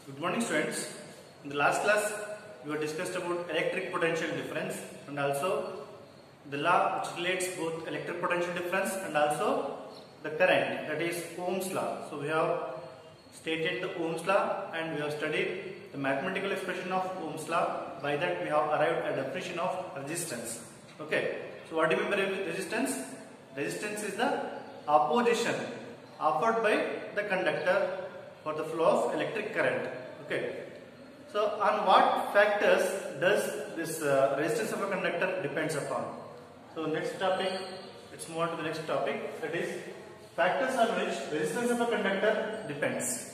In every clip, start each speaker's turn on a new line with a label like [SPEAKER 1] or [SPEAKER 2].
[SPEAKER 1] Good morning, students. In the last class, we have discussed about electric potential difference and also the law which relates both electric potential difference and also the current, that is Ohm's law. So we have stated the Ohm's law and we have studied the mathematical expression of Ohm's law. By that we have arrived at a definition of resistance. Okay. So what do you mean by resistance? Resistance is the opposition offered by the conductor for the flow of electric current. Okay. So on what factors does this resistance of a conductor depends upon? So next topic, let's move on to the next topic, that is factors on which resistance of a conductor depends.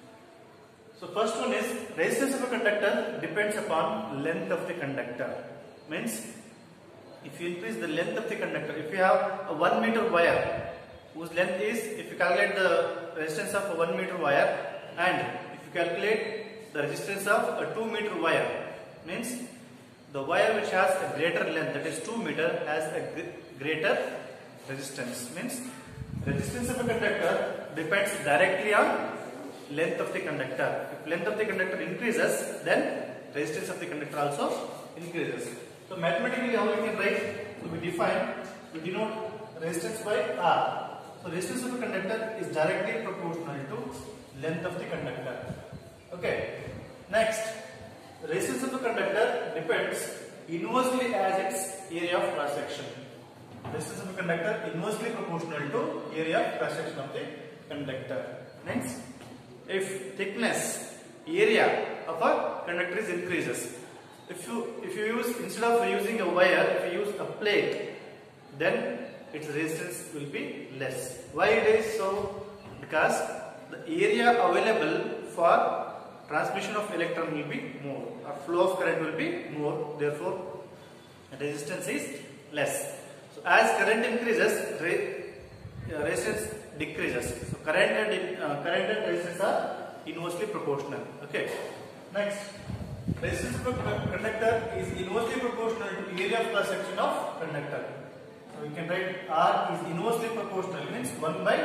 [SPEAKER 1] So first one is resistance of a conductor depends upon length of the conductor. Means if you increase the length of the conductor, if you have a 1 meter wire whose length is, if you calculate the resistance of a 1 meter wire and if you calculate the resistance of a 2 meter wire, means the wire which has a greater length, that is 2 meter, has a greater resistance. Means resistance of a conductor depends directly on length of the conductor. If length of the conductor increases, then resistance of the conductor also increases. So mathematically how we can write? So we denote resistance by R. So resistance of a conductor is directly proportional to length of the conductor. Okay. Next, resistance of a conductor depends inversely as its area of cross section. Resistance of a conductor inversely proportional to area of cross section of the conductor. Next, if thickness, area of a conductor is increases. If you use, instead of using a wire, if you use a plate, then its resistance will be less. Why it is so? Because the area available for transmission of electron will be more, or flow of current will be more, therefore resistance is less. So as current increases, resistance decreases. So current and resistance are inversely proportional. Okay. Next, resistance of a conductor is inversely proportional to area of cross section of conductor. So we can write R is inversely proportional, means 1 by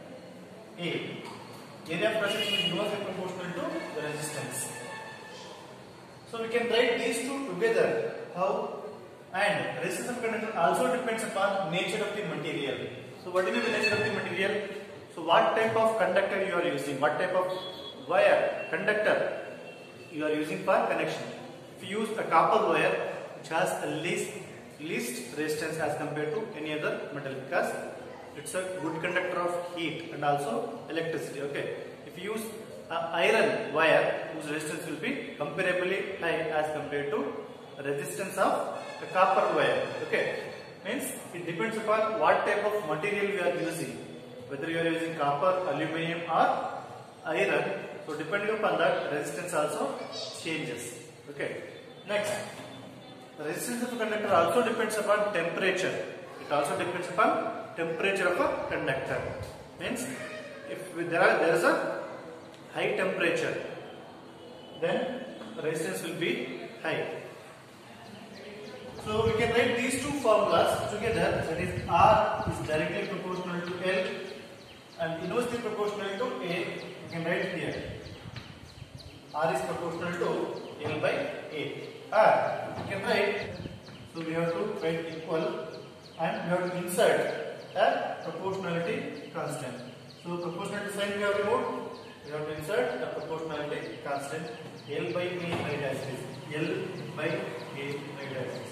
[SPEAKER 1] A. Area of cross section is inversely proportional to the resistance. So we can write these two together. How? And resistance of conductor also depends upon nature of the material. So what is the nature of the material? So what type of conductor you are using? What type of wire, conductor you are using for connection? If you use a copper wire which has a least resistance as compared to any other metal, because it's a good conductor of heat and also electricity. Okay. If you use an iron wire whose resistance will be comparably high as compared to resistance of the copper wire. Okay. Means it depends upon what type of material you are using, whether you are using copper, aluminium or iron. So depending upon that, resistance also changes. Okay. Next, the resistance of a conductor also depends upon temperature. It also depends upon temperature of a conductor. Means if there is a high temperature, then resistance will be high. So we can write these two formulas together, that is R is directly proportional to L and inversely proportional to A. We can write here R is proportional to L by A. R we can write, so we have to write equal and we have to insert a proportionality constant. So proportionality sign we have removed, we have to insert a proportionality constant L by A right axis. L by A right axis.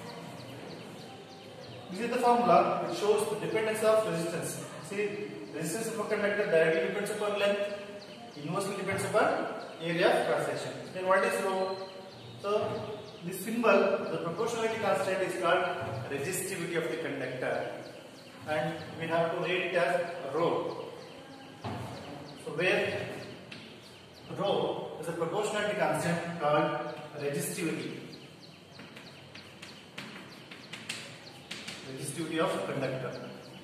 [SPEAKER 1] This is the formula which shows the dependence of resistance. See, resistance of a conductor directly depends upon length, inversely depends upon area of cross section. Then what is rho? So this symbol, the proportionality constant, is called resistivity of the conductor, and we have to read it as rho. So where rho is a proportionality constant called resistivity. Resistivity of conductor.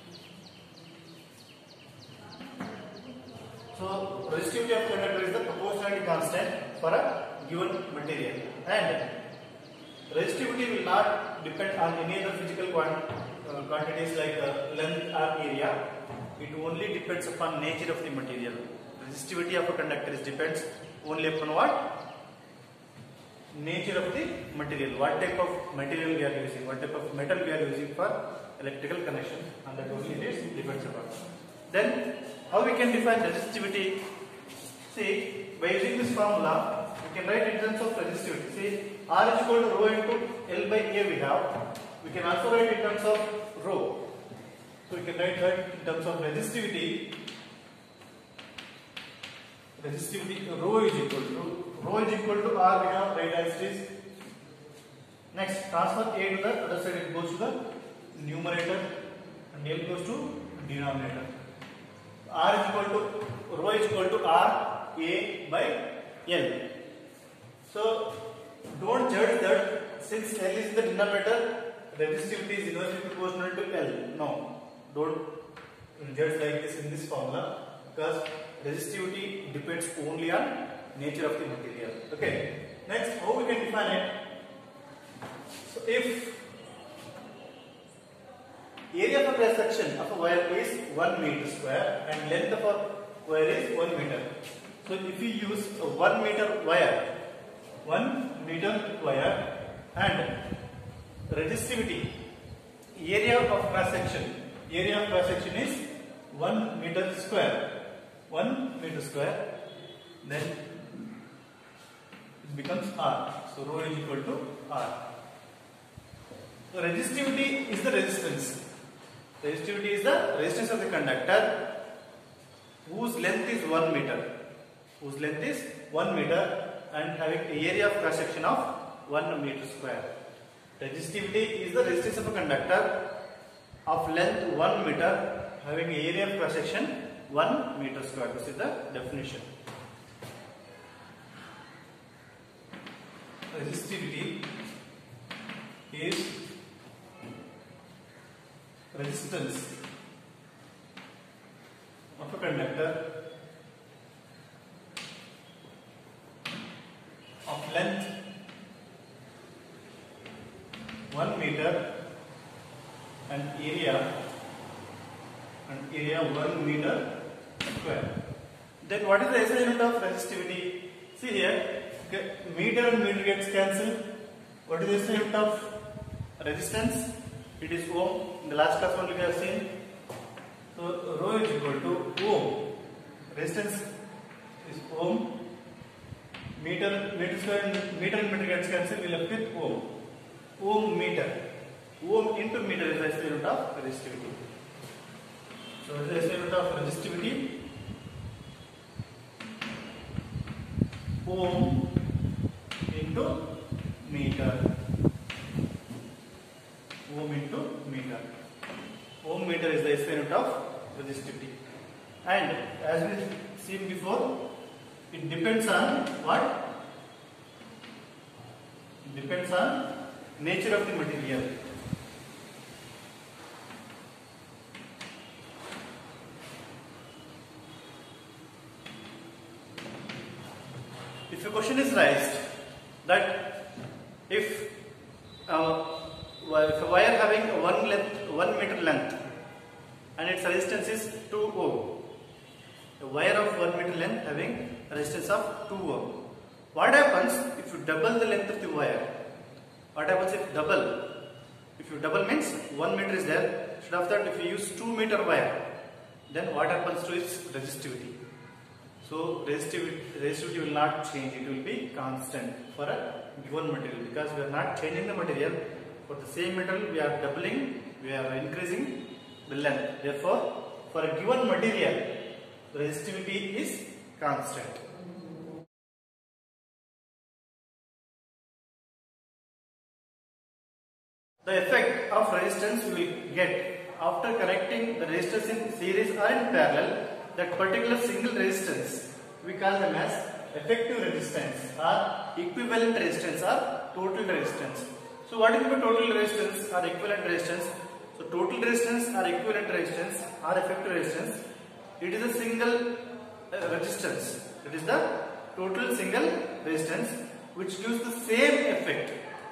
[SPEAKER 1] So resistivity of conductor is the proportionality constant for a given material, and resistivity will not depend on any other physical quantities like length or area. It only depends upon nature of the material. Resistivity of a conductor depends only upon what? Nature of the material. What type of material we are using, what type of metal we are using for electrical connection, and that only it is depends upon. Then how we can define resistivity? See, by using this formula, we can write in terms of resistivity. See, R is equal to rho into L by A we have. We can also write in terms of rho. So we can write that in terms of resistivity. Resistivity rho is equal to R we have, right as it is. Next, transfer A to the other side, it goes to the numerator and L goes to denominator. R is equal to rho is equal to R A by L. So don't judge that since L is in the denominator, resistivity is inversely proportional to L. No, don't judge like this in this formula, because resistivity depends only on nature of the material. Okay. Next, how we can define it? So if area of a cross section of a wire is 1 meter square and length of a wire is 1 meter. So if we use a 1 meter wire, and resistivity, area of cross section is 1 meter square. 1 meter square, then it becomes R. So rho is equal to R. So resistivity is the resistance. Resistivity is the resistance of the conductor whose length is 1 meter. Whose length is 1 meter and having an area of cross section of 1 meter square. Resistivity is the resistance of a conductor of length 1 meter having an area of cross section 1 meter square. This is the definition. Resistivity is resistance of a conductor of length 1 meter and area 1 meter square. Then what is the SI unit of resistivity? See here, meter and meter gets cancelled. What is the SI unit of resistance? It is ohm. In the last class only we have seen. So rho is equal to ohm. Resistance is ohm. Meter square and meter gets cancelled. We left with ohm. Ohm meter. Ohm into meter is the SI unit of resistivity. So what is the SI unit of resistivity? Ohm into meter. Ohm into meter. Ohm meter is the SI unit of resistivity. And as we seen before, it depends on what? It depends on nature of the material. If a question is raised that if a wire having 1 meter length and its resistance is 2 ohm, a wire of 1 meter length having a resistance of 2 ohm, what happens if you double the length of the wire? What happens if double? If you double means 1 meter is there. Instead of that, if you use 2 meter wire, then what happens to its resistivity? So resistivity will not change, it will be constant for a given material, because we are not changing the material. For the same material we are doubling, we are increasing the length. Therefore, for a given material, the resistivity is constant. The effect of resistance we will get after connecting the resistors in series or in parallel. That particular single resistance we call them as effective resistance or equivalent resistance or total resistance. So what is the total resistance or equivalent resistance? So total resistance or equivalent resistance or effective resistance, it is a single resistance. It is the total single resistance which gives the same effect,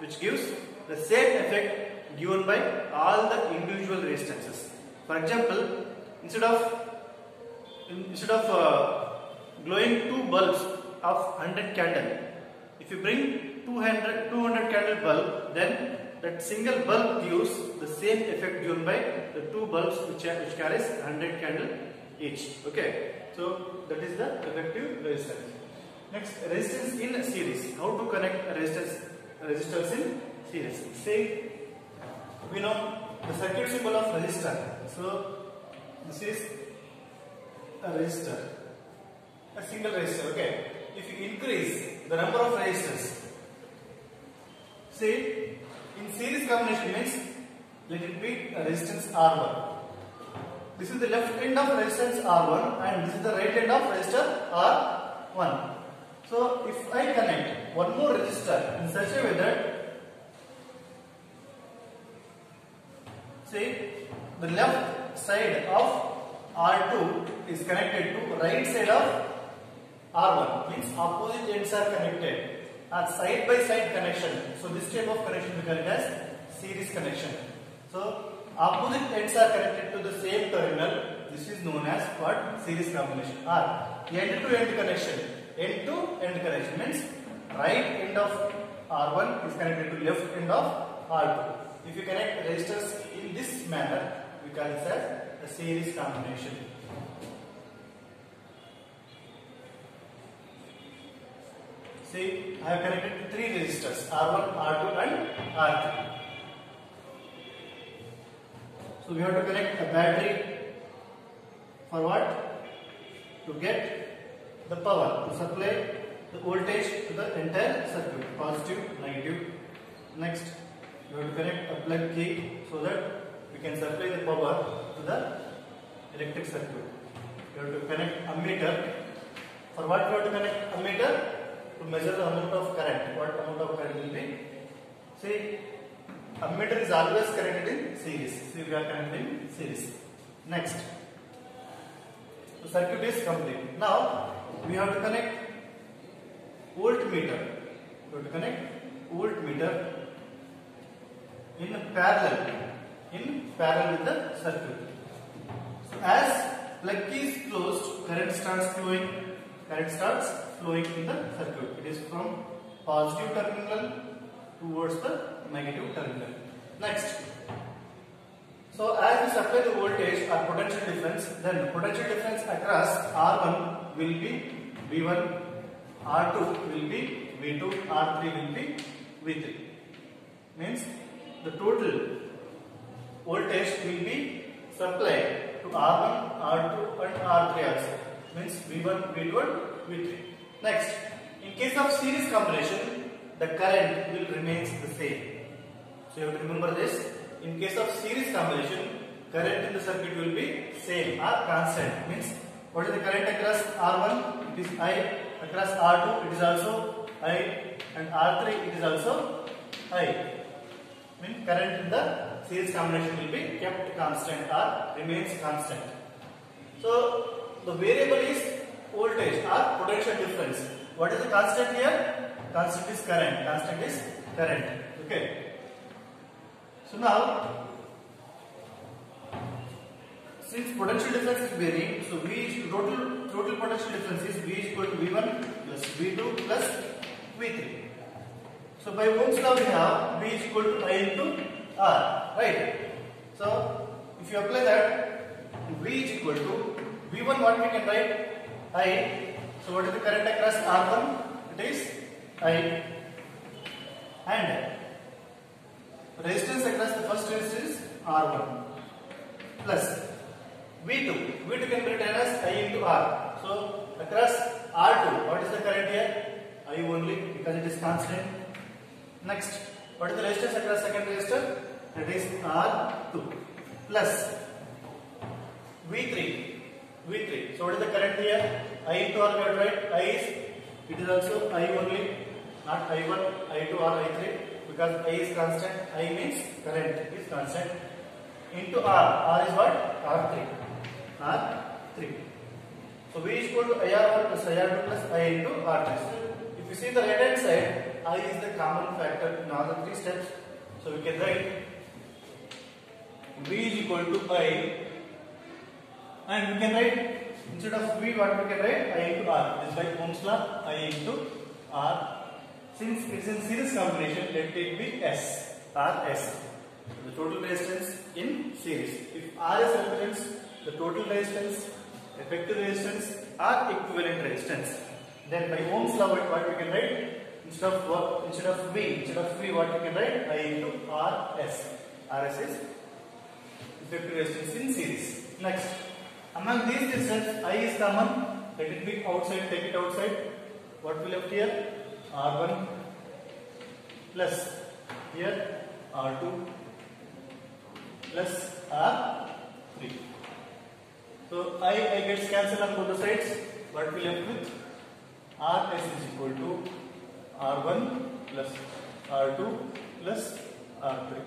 [SPEAKER 1] given by all the individual resistances. For example, instead of glowing 2 bulbs of 100 candle. If you bring 200 candle bulb, then that single bulb gives the same effect given by the two bulbs which carries 100 candle each. Okay, so that is the effective resistance. Next, resistance in series. How to connect resistors in series? Say we know the circuit symbol of resistor. So this is a resistor, a single resistor. Okay, if you increase the number of resistors, say in series combination means let it be a resistance R1. This is the left end of resistance R1 and this is the right end of resistor R1. So if I connect one more resistor in such a way that, say, the left side of R2 is connected to right side of R1, means opposite ends are connected. A side by side connection. So this type of connection we call it as series connection. So opposite ends are connected to the same terminal. This is known as what? Series combination. Or end to end connection. End to end connection means right end of R1 is connected to left end of R2. If you connect resistors in this manner, we call this as a series combination. See, I have connected three resistors R1, R2 and R3. So we have to connect a battery for what? To get the power, to supply the voltage to the entire circuit, positive, negative. Next, we have to connect a plug key so that we can supply the power to the electric circuit. We have to connect ammeter. For what we have to connect ammeter? To measure the amount of current. What amount of current will be? See, ammeter is always connected in series. See, we are connected in series. Next, the circuit is complete. Now, we have to connect voltmeter. We have to connect voltmeter in parallel with the circuit. So, as plug key is closed, current starts flowing in the circuit. It is from positive terminal towards the negative terminal. Next, so as we supply the voltage or potential difference, then potential difference across R1 will be V1, R2 will be V2, R3 will be V3. Means the total voltage will be supplied to R1, R2 and R3 also. Means V1, V2 and V3. Next, in case of series combination, the current will remains the same. So you have to remember this. In case of series combination, current in the circuit will be same or constant. Means what is the current across R1? It is I. Across R2 it is also I, and R3 it is also I. Means current in the series combination will be kept constant or remains constant. So the variable is voltage or potential difference. What is the constant here? Constant is current. Constant is current. Okay. So now, since potential difference is varying, so total potential difference is V is equal to V1 plus V2 plus V3. So by Ohm's law we have V is equal to I into R, right? So if you apply that, V is equal to V1, what we can write? I. So what is the current across R1? It is I. And resistance across the first resistor is R1 plus V2. V2 can be written as I into R. So across R2, what is the current here? I only, because it is constant. Next, what is the resistance across second resistor? That is R2 plus V3. V3. So what is the current here? I into R, we have to write I is, it is also I only, not I1, I2 or I3, because I is constant. I means current is constant. Into R. R is what? R3. R3. So V is equal to IR1 plus IR2 plus I into R3. So if you see the right hand side, I is the common factor in all the three steps. So we can write V is equal to I, and we can write instead of V, what we can write? I into R. This is by Ohm's law. I into R. Since it's in series combination, let it be S. R S. The total resistance in series. If R S represents the total resistance, effective resistance, or equivalent resistance, then by Ohm's law, what we can write? Instead of V, what we can write? I into R S. R S is effective resistance in series. Next, among these resistance, I is common. Let it be outside. Take it outside. What we left here? R1 plus here R2 plus R3. So I gets cancelled on both the sides. What we left with? Rs is equal to R1 plus R2 plus R3.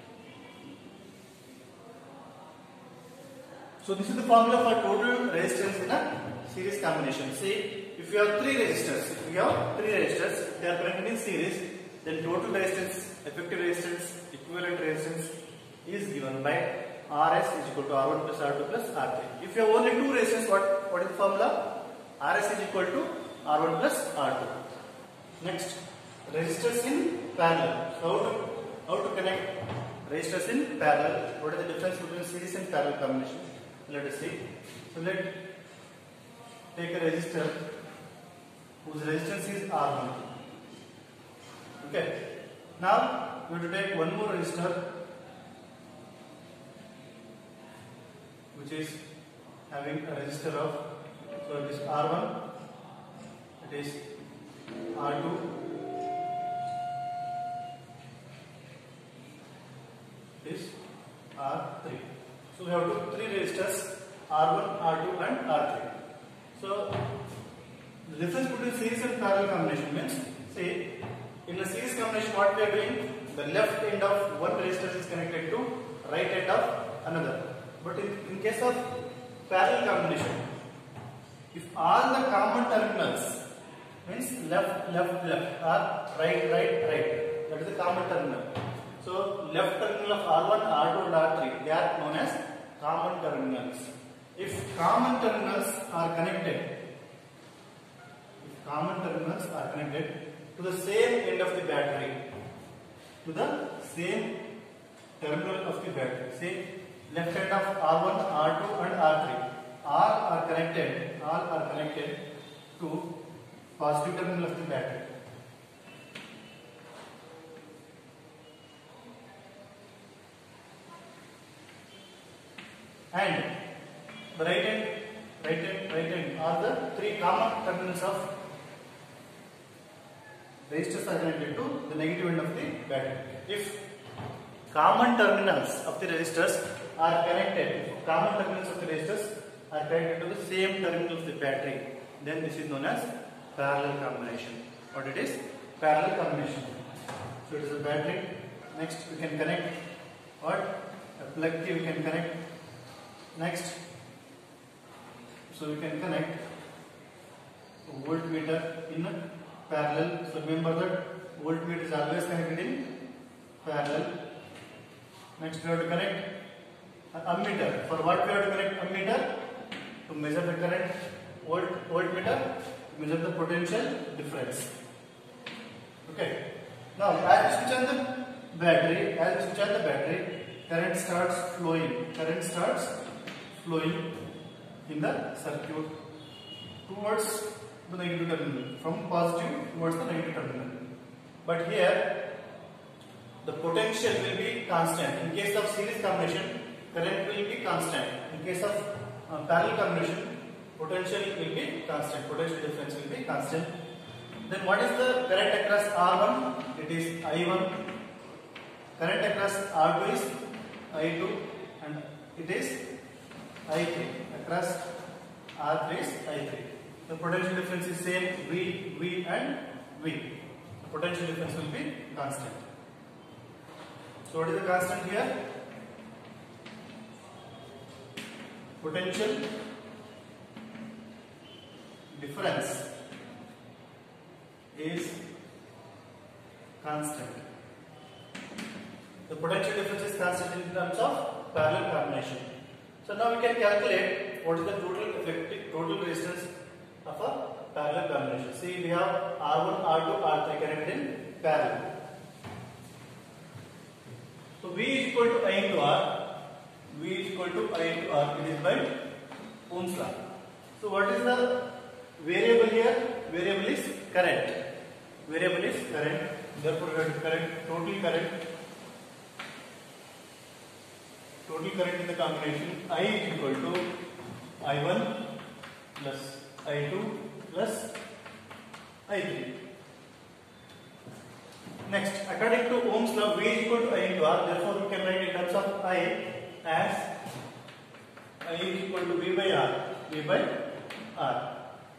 [SPEAKER 1] So this is the formula for total resistance in a series combination. See, if you have three resistors, they are connected in series, then total resistance, effective resistance, equivalent resistance is given by Rs is equal to R1 plus R2 plus R3. If you have only two resistors, what is the formula? Rs is equal to R1 plus R2. Next, resistors in parallel. So how to connect resistors in parallel? What is the difference between series and parallel combination? Let us see. So let take a resistor whose resistance is R1. Okay. Now we have to take one more resistor which is having a resistor of, so it is R1, it is R2, it is R3. So we have three resistors R1, R2 and R3. So the difference between series and parallel combination means, see, in a series combination what we are doing, the left end of one resistor is connected to right end of another. But in case of parallel combination, if all the common terminals means left or right, that is the common terminal. So left terminal of R1, R2 and R3, they are known as common terminals. If common terminals are connected to the same end of the battery, to the same terminal of the battery, say left end of R1, R2 and R3, all are connected to positive terminal of the battery. And the right end are the three common terminals of resistors are connected to the negative end of the battery. If common terminals of the resistors are connected to the same terminal of the battery, then this is known as parallel combination. What it is? Parallel combination. So it is a battery. Next we can connect what? A plug key we can connect. Next, so we can connect a voltmeter in parallel. So remember that voltmeter is always connected in parallel. Next we have to connect an ammeter. For what we have to connect ammeter? To measure the current. Voltmeter to measure the potential difference. Okay. Now as we switch on the battery, current starts flowing in the circuit towards the negative terminal, from positive towards the negative terminal. But here the potential will be constant. In case of series combination, current will be constant. In case of parallel combination, potential will be constant. Potential difference will be constant. Then what is the current across R1? It is I1. Current across R2 is I2, and it is I3. Across R3 is I3. The potential difference is same, V and V. The potential difference will be constant. So what is the constant here? Potential difference is constant. The potential difference is constant in terms of parallel combination. So now we can calculate what is the total resistance of a parallel combination. See, we have R1, R2, R3 connected in parallel. So V is equal to I into R. V is equal to I into R. It is by Ohm's law. So what is the variable here? Variable is current. Variable is current. Therefore, we have current, total current in the combination I is equal to I1 plus I2 plus I3. Next, according to Ohm's law, V is equal to I into R. Therefore, we can write in terms of I as I is equal to V by R. V by R.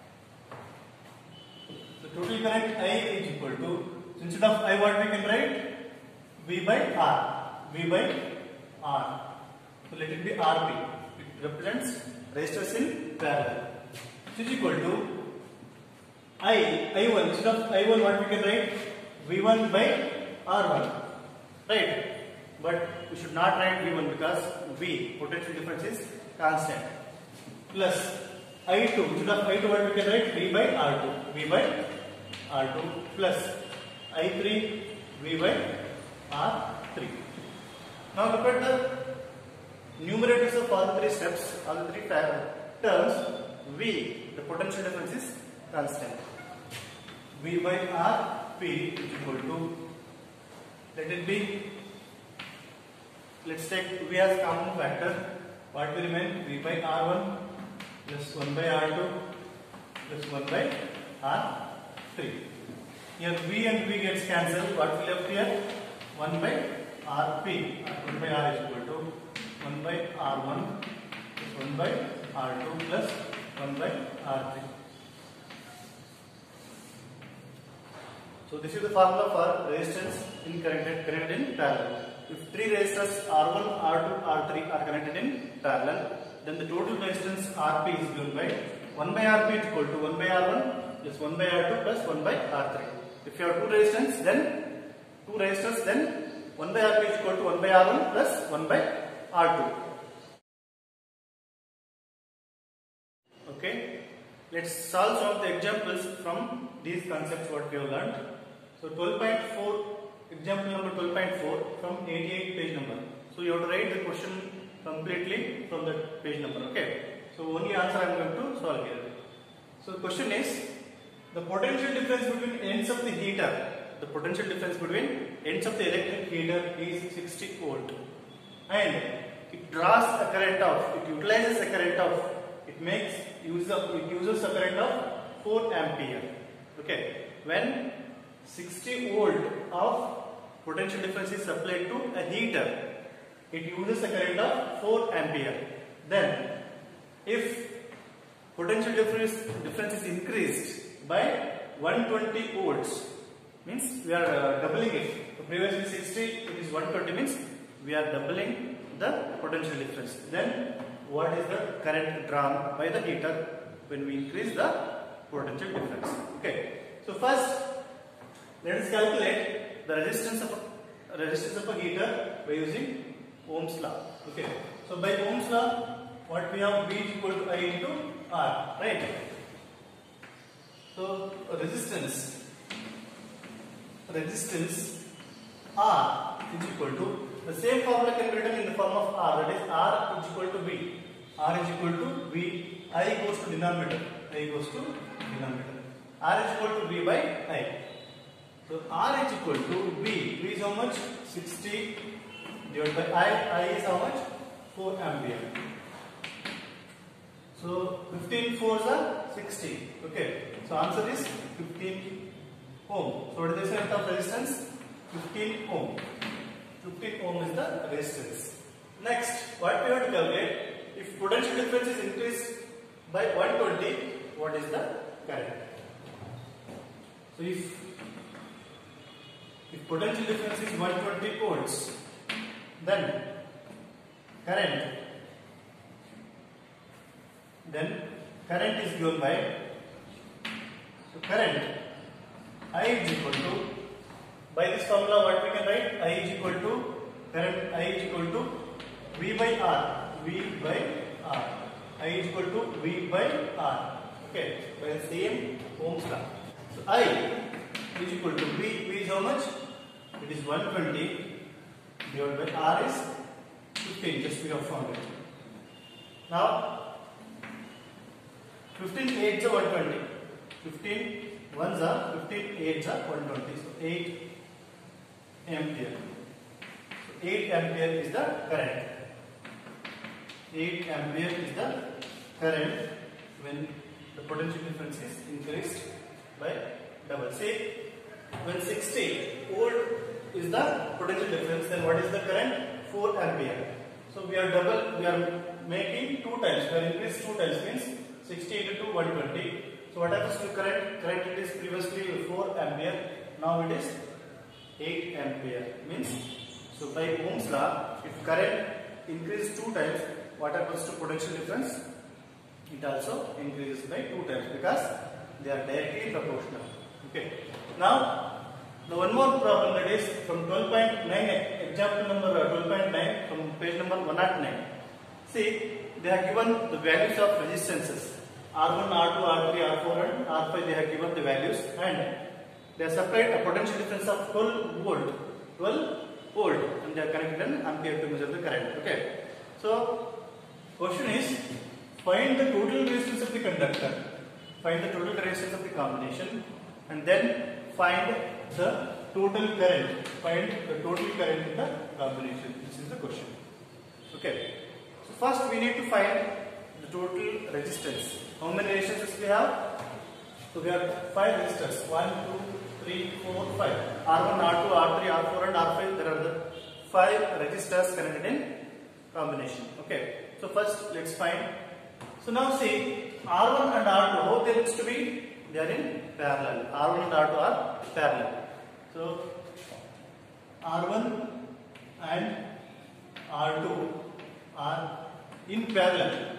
[SPEAKER 1] So total current I is equal to, instead of I, what we can write? V by R. V by R. So let it be RP. It represents resistors in parallel. This is equal to I1. Instead of I1, what we can write? V1 by R1. Right? But we should not write V1 because V, potential difference, is constant. Plus I2. Instead of I2, what we can write? V by R2. V by R2 plus I3. V by R3. Now look at the numerators of all the three steps, all the three terms. V, the potential difference, is constant. V by Rp is equal to, let it be, let's take V as common factor. What will remain? V by R1 plus 1 by R2 plus 1 by R3. Here V and V gets cancelled. What will left here? 1 by Rp. 1 by R is equal to 1 by R1 plus 1 by R2 plus 1 by R3. So this is the formula for resistance in connected in parallel. If three resistors R1, R2, R3 are connected in parallel, then the total resistance Rp is given by 1 by Rp is equal to 1 by R1 plus 1 by R2 plus 1 by R3. If you have two resistors, then 1 by Rp is equal to 1 by R1 plus 1 by R2. Okay, let's solve some of the examples from these concepts what we have learned. So 12.4, example number 12.4 from 88 page number. So you have to write the question completely from that page number. Okay, so only answer I am going to solve here. So the question is, the potential difference between ends of the heater, the potential difference between ends of the electric heater is 60 volt, and it draws a current of, it utilizes a current of, it uses a current of 4 ampere. Okay, when 60 volt of potential difference is supplied to a heater, it uses a current of 4 ampere. Then if potential difference is increased by 120 volts, means we are doubling it. So previously 60, it is 120, means we are doubling the potential difference. Then what is the current drawn by the heater when we increase the potential difference? Okay, so first let us calculate the resistance of a heater by using Ohm's law. Okay, so by Ohm's law, what we have? V is equal to I into R, right? So resistance R is equal to, the same formula can be written in the form of R, that is R is equal to V. R is equal to V, I goes to denominator, R is equal to V by I. So R is equal to V, V is how much? 60 divided by I is how much? 4 ampere. So 15 fours are 60. Okay, so answer is 15 ohm. So what is the strength of resistance? 15 ohm. 15 ohm is the resistance. Next, what we have to calculate? If potential difference is increased by 120, what is the current? So if potential difference is 120 volts, then current is given by, so current I is equal to, by this formula what we can write? I is equal to, current I is equal to V by R, V by R. I is equal to V by R. Okay, by the same Ohm's law. So I is equal to V. V is how much? It is 120 divided by R is 15. Just we have found it. Now 15 8s are 120. 15 1s are 15 8s are 120. So 8 ampere. So 8 ampere is the current. 8 ampere is the current when the potential difference is increased by double. See, when 60 volt is the potential difference, then what is the current? 4 ampere. So we are making 2 times. We are increased 2 times means 60 into 2 120. So what happens to current? Current it is previously 4 ampere. Now it is 8 ampere. Means so by Ohm's law, if current increases 2 times, what happens to potential difference? It also increases by 2 times because they are directly proportional. Okay. Now, the one more problem, that is from 12.9, example number 12.9 from page number 109. See, they have given the values of resistances R1, R2, R3, R4 and R5. They have given the values and they have supplied a potential difference of 12 volt, and they are connected an ampere to measure the current. Okay. So, question is, find the total resistance of the conductor, find the total resistance of the combination, and then find the total current. Find the total current in the combination. This is the question. Okay. So first we need to find the total resistance. How many resistances we have? So we have 5 resistors. 1, 2, 3, 4, 5. R1, R2, R3, R4 and R5. There are the 5 resistors connected in combination. Okay. So first let's find. So now see, R1 and R2, how they looks to be? They are in parallel. R1 and R2 are parallel. So R1 and R2 are in parallel.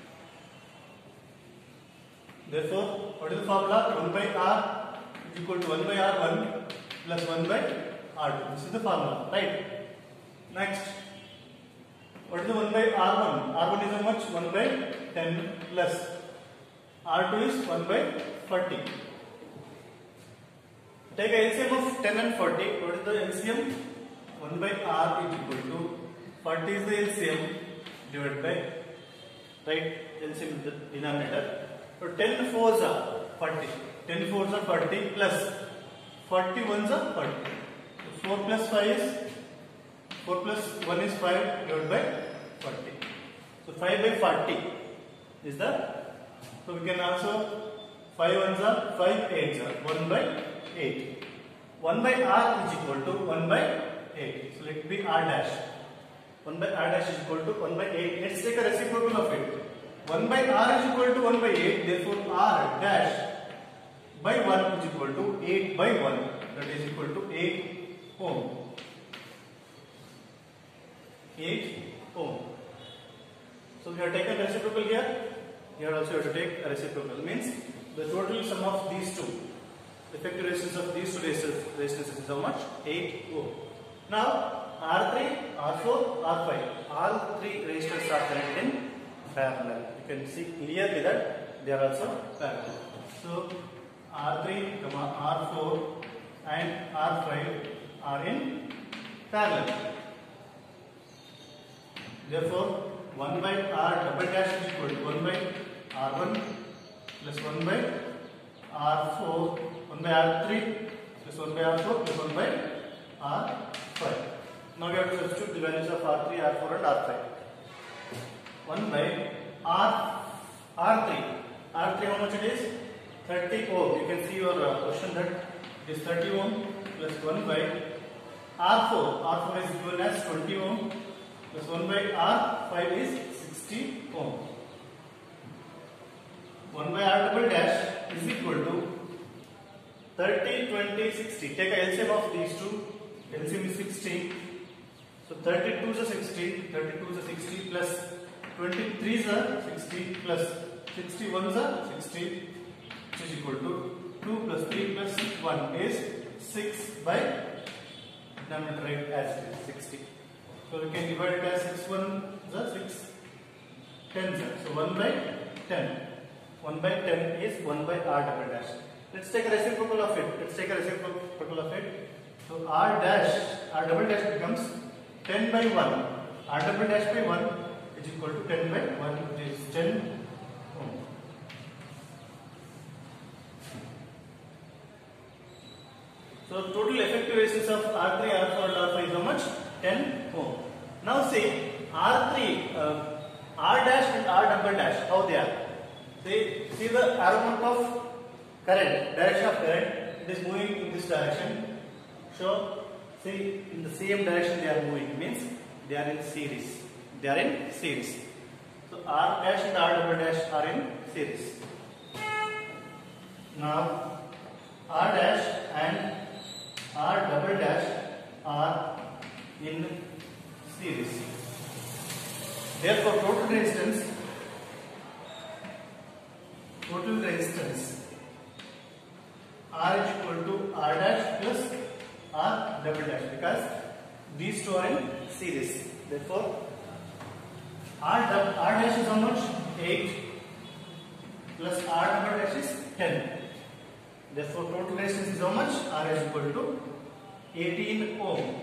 [SPEAKER 1] Therefore, what is the formula? 1 by R is equal to 1 by R1 plus 1 by R2. This is the formula, right? Next, what is the 1 by R1? R1 is how much? 1 by 10 plus R2 is 1 by 40. Take a LCM of 10 and 40. What is the LCM? 1 by R is equal to 40 is the LCM divided by, right? LCM is the denominator. So 10 fours are 40. 10 fours are 40 plus 40 ones are 40. So 4 plus 5 is 4 plus 1 is 5 divided by 40. So 5 by 40 is the, so we can also 5 ones are 5 eights are 1 by 8. 1 by R is equal to 1 by 8. So let it be R dash. 1 by R dash is equal to 1 by 8. Let's take a reciprocal of it. 1 by R is equal to 1 by 8. Therefore R dash by 1 is equal to 8 by 1. That is equal to 8 ohm. 8 ohm. So we have taken reciprocal here. Here also you have to take a reciprocal. Means the total sum of these two, effective resistance of these two resistances is how much? 8 ohm. Now R3, R4, R5, all 3 resistors are connected in parallel. You can see clearly that they are also parallel. So R3, R4 and R5 are in parallel. Therefore 1 by R double dash is equal to 1 by R1 plus 1 by R4, 1 by R3 plus 1 by R4 plus 1 by R5. Now we have to substitute the values of R3, R4 and R5. 1 by R3. R3 how much it is? 30 ohm. You can see your question that it is 30 ohm plus 1 by R4. R4 is given as 20 ohm plus 1 by R5 is 60 ohm. 1 by R double dash is equal to 30, 20, 60. Take a LCM of these two. LCM is 60. So 32 is a 60, 32 is a 60 plus 23 is a 60 plus 61 is a 60, which is equal to 2 plus 3 plus 1 is 6 by denominator as it is 60. So we can divide it as 6 1 is a 6, 10, sir. So 1 by 10. 1 by 10 is 1 by r double dash. Let's take a reciprocal of it. Let's take a reciprocal of it. So r double dash becomes 10 by 1. R double dash by 1 is equal to 10 by 1, which is 10 ohm. So total effective resistance of R3, R4 and R5 is how much? 10 ohm. Now see R3, R dash and R double dash, how they are? See the arrow mark of current, direction of current, it is moving in this direction. So see in the same direction they are moving, means they are in series. They are in series. So R dash and R double dash are in series. Now R dash and R double dash are in series. Therefore, total resistance R is equal to R dash plus R double dash, because these two are in series. Therefore, R dash is how much? 8 plus R double dash is 10. Therefore, total resistance is how much? R is equal to 18 ohm.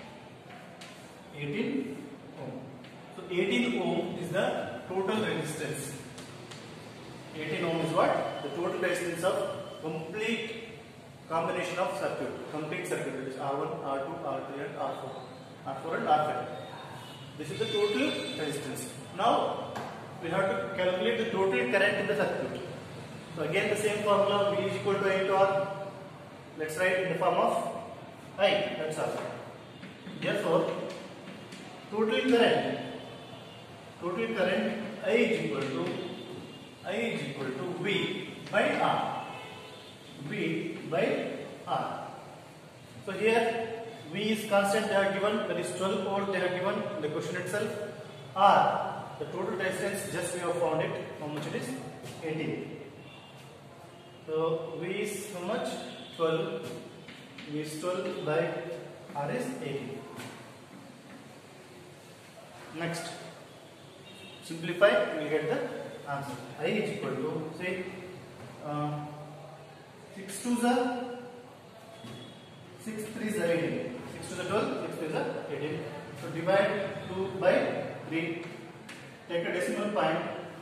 [SPEAKER 1] 18 ohm. So 18 ohm is the total resistance. 18 ohm is what? The total resistance of complete combination of circuit. Complete circuit, which is R1, R2, R3 and R4. R4 and R5. This is the total resistance. Now we have to calculate the total current in the circuit. So again the same formula, V is equal to I into R. Let's write in the form of I. That's all. Therefore, total current I is equal to V by R. V by R. So here V is constant, they are given, that is 12 volt they are given in the question itself. R, the total resistance, just we have found it, how much it is? 18. So V is how much? 12. V is 12 by R is 18. Next, simplify, we will get the answer. I is equal to, say, 6 2s are 6 3s are 18. 6 to the 12, 6 3s are 18. So divide 2 by 3. Take a decimal point.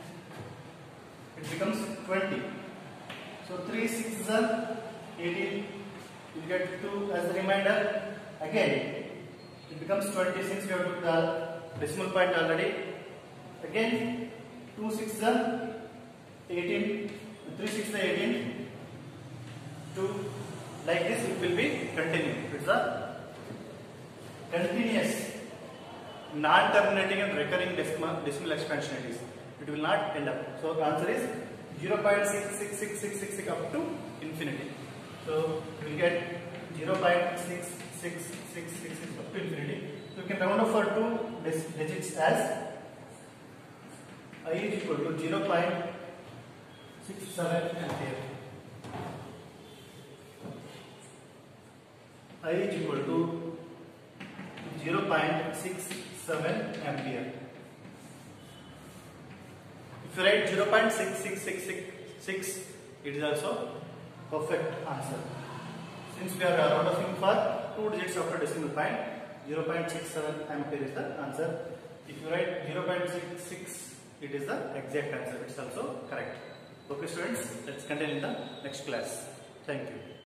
[SPEAKER 1] It becomes 20. So 3 6s are 18. You get 2 as the remainder. Again, it becomes 20 since we have took the decimal point already. Again, 2 6s are 18. 3 6s are 18. 2. Like this it will be continuing. It is a continuous, non-terminating and recurring decimal expansion it is. It will not end up. So the answer is 0.66666 up to infinity. So we will get 0.66666 up to infinity. So we can round off for 2 digits as I is equal to 0.67 ampere. I is equal to 0.67 ampere. If you write 0.6666, it is also perfect answer. Since we are round offing for 2 digits after decimal point, 0.67 ampere is the answer. If you write 0.66, it is the exact answer. It is also correct. Okay students, let's continue in the next class. Thank you.